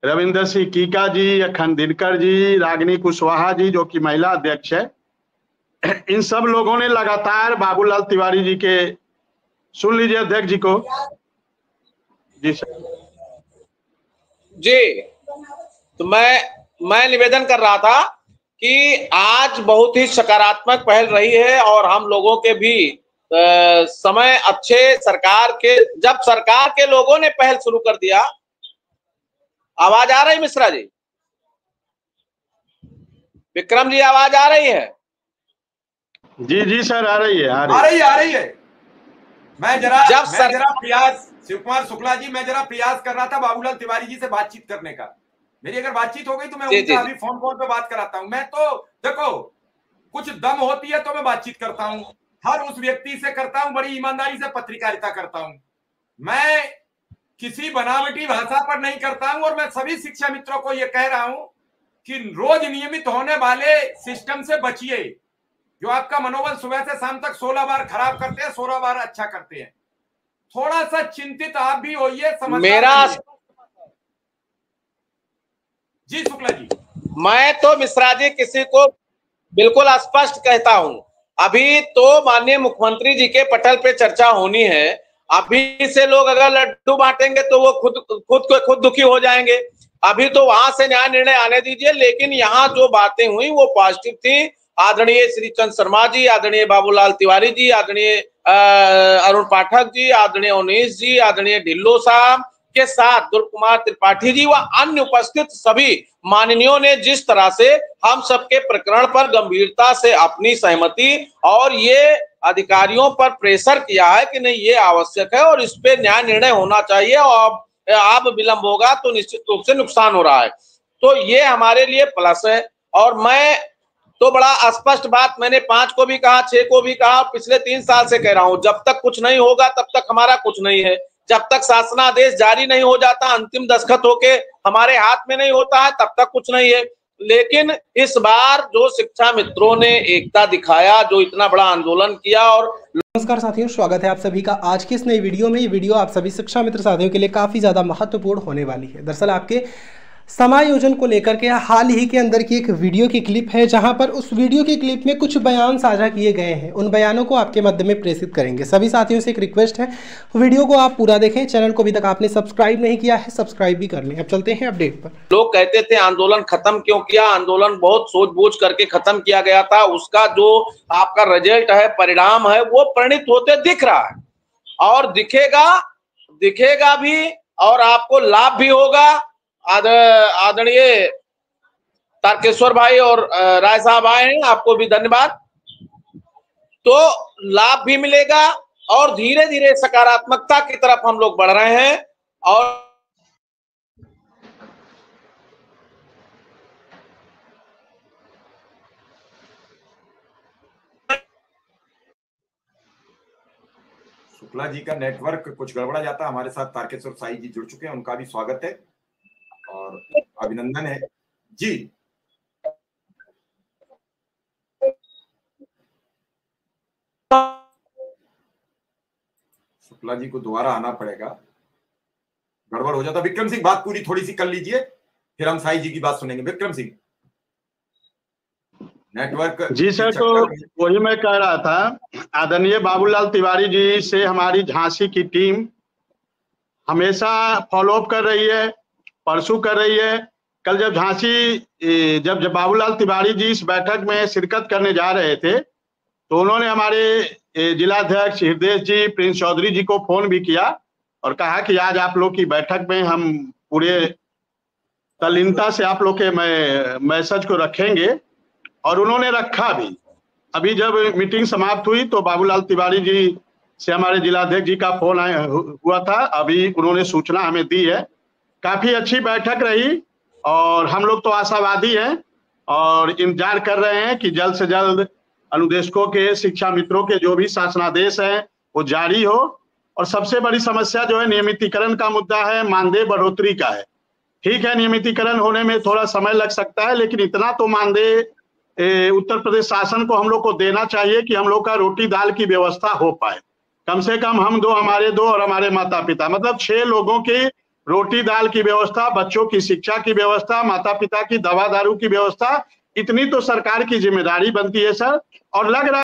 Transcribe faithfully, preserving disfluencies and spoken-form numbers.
रविंदर सिंह कीका जी, अखन दिनकर जी, रागिनी कुशवाहा जी जो कि महिला अध्यक्ष है, इन सब लोगों ने लगातार बाबूलाल तिवारी जी के, सुन लीजिए अध्यक्ष जी को। जी सर। जी, तो मैं मैं निवेदन कर रहा था कि आज बहुत ही सकारात्मक पहल रही है और हम लोगों के भी आ, समय अच्छे सरकार के, जब सरकार के लोगों ने पहल शुरू कर दिया। आवाज आ रही मिश्रा जी? विक्रम जी आवाज आ रही है? जी जी सर आ रही है, आ रही आ रही है, आ रही है। मैं जरा जब मैं सर... जरा प्रयास, शिव कुमार शुक्ला जी, मैं जरा प्रयास कर रहा था बाबूलाल तिवारी जी से बातचीत करने का। मेरी अगर बातचीत हो गई तो मैं उनका अभी फोन कॉल पे बात कराता हूं। मैं तो देखो, कुछ दम होती है तो मैं बातचीत करता हूं, हर उस व्यक्ति से करता हूं, बड़ी ईमानदारी से पत्रकारिता करता हूं, मैं किसी बनावटी भाषा पर नहीं करता हूं। और मैं सभी शिक्षा मित्रों को यह कह रहा हूं कि रोज नियमित होने वाले सिस्टम से बचिए, जो आपका मनोबल सुबह से शाम तक सोलह बार खराब करते हैं, सोलह बार अच्छा करते हैं। थोड़ा सा चिंतित आप भी होइए, समझदार मेरा जी शुक्ला जी। मैं तो मिश्रा जी किसी को बिल्कुल स्पष्ट कहता हूं, अभी तो माननीय मुख्यमंत्री जी के पटल पे चर्चा होनी है। अभी से लोग अगर लड्डू बांटेंगे तो वो खुद खुद को खुद दुखी हो जाएंगे। अभी तो वहां से न्याय निर्णय आने दीजिए। लेकिन यहाँ जो बातें हुई वो पॉजिटिव थी। आदरणीय श्री चंद शर्मा जी, आदरणीय बाबूलाल तिवारी जी, आदरणीय अरुण पाठक जी, आदरणीय उन्नीस जी, आदरणीय ढिल्लो साहब के साथ दुर्ग कुमार त्रिपाठी जी व अन्य उपस्थित सभी माननीयों ने जिस तरह से हम सबके प्रकरण पर गंभीरता से अपनी सहमति और ये अधिकारियों पर प्रेशर किया है कि नहीं ये आवश्यक है और इस पे न्याय निर्णय होना चाहिए और अब विलंब होगा तो निश्चित रूप से नुकसान हो रहा है, तो ये हमारे लिए प्लस है। और मैं तो बड़ा स्पष्ट बात मैंने पांच को भी कहा, छह को भी कहा, पिछले तीन साल से कह रहा हूं, जब तक कुछ नहीं होगा तब तक हमारा कुछ नहीं है। जब तक शासनादेश जारी नहीं हो जाता, अंतिम दस्तखत होके हमारे हाथ में नहीं होता है, तब तक कुछ नहीं है। लेकिन इस बार जो शिक्षा मित्रों ने एकता दिखाया, जो इतना बड़ा आंदोलन किया। और नमस्कार साथियों, स्वागत है आप सभी का आज की इस नई वीडियो में। ये वीडियो आप सभी शिक्षा मित्र साथियों के लिए काफ़ी ज़्यादा महत्वपूर्ण होने वाली है। दरअसल आपके समायोजन को लेकर के हाल ही के अंदर की एक वीडियो की क्लिप है, जहां पर उस वीडियो की क्लिप में कुछ बयान साझा किए गए हैं। उन बयानों को आपके मध्य में प्रेषित करेंगे। सभी साथियों से एक रिक्वेस्ट है, वीडियो को आप पूरा देखें। चैनल को अभी तक आपने सब्सक्राइब नहीं किया है, सब्सक्राइब भी कर लें। अब चलते हैं अपडेट पर। लोग कहते थे आंदोलन खत्म क्यों किया, आंदोलन बहुत सोच-बूझ करके खत्म किया गया था। उसका जो आपका रिजल्ट है, परिणाम है, वो परिणित होते दिख रहा है और दिखेगा दिखेगा भी और आपको लाभ भी होगा। आद, आदरणीय तारकेश्वर भाई और राय साहब आए हैं, आपको भी धन्यवाद। तो लाभ भी मिलेगा और धीरे धीरे सकारात्मकता की तरफ हम लोग बढ़ रहे हैं। और शुक्ला जी का नेटवर्क कुछ गड़बड़ा जाता है। हमारे साथ तारकेश्वर साई जी जुड़ चुके हैं, उनका भी स्वागत है और अभिनंदन है जी। शुक्ला जी को दोबारा आना पड़ेगा, गड़बड़ हो जाता। विक्रम सिंह बात पूरी थोड़ी सी कर लीजिए, फिर हम साई जी की बात सुनेंगे। विक्रम सिंह नेटवर्क। जी सर, तो वही मैं कह रहा था, आदरणीय बाबूलाल तिवारी जी से हमारी झांसी की टीम हमेशा फॉलोअप कर रही है, परसों कर रही है। कल जब झांसी जब जब बाबूलाल तिवारी जी इस बैठक में शिरकत करने जा रहे थे तो उन्होंने हमारे जिलाध्यक्ष हृदय जी, प्रिंस चौधरी जी को फोन भी किया और कहा कि आज आप लोग की बैठक में हम पूरे तल्लीनता से आप लोग के मैसेज को रखेंगे और उन्होंने रखा भी। अभी जब मीटिंग समाप्त हुई तो बाबूलाल तिवारी जी से हमारे जिलाध्यक्ष जी का फोन आया हुआ था, अभी उन्होंने सूचना हमें दी है। काफी अच्छी बैठक रही और हम लोग तो आशावादी हैं और इंतजार कर रहे हैं कि जल्द से जल्द अनुदेशकों के, शिक्षा मित्रों के जो भी शासनादेश हैं वो जारी हो। और सबसे बड़ी समस्या जो है नियमितीकरण का मुद्दा है, मानदेय बढ़ोतरी का है। ठीक है, नियमितीकरण होने में थोड़ा समय लग सकता है, लेकिन इतना तो मानदेय उत्तर प्रदेश शासन को हम लोग को देना चाहिए कि हम लोग का रोटी दाल की व्यवस्था हो पाए। कम से कम हम दो, हमारे दो और हमारे माता पिता, मतलब छह लोगों की रोटी दाल की व्यवस्था, बच्चों की शिक्षा की व्यवस्था, माता पिता की दवा दारू की व्यवस्था, इतनी तो सरकार की जिम्मेदारी बनती है सर। और लग रहा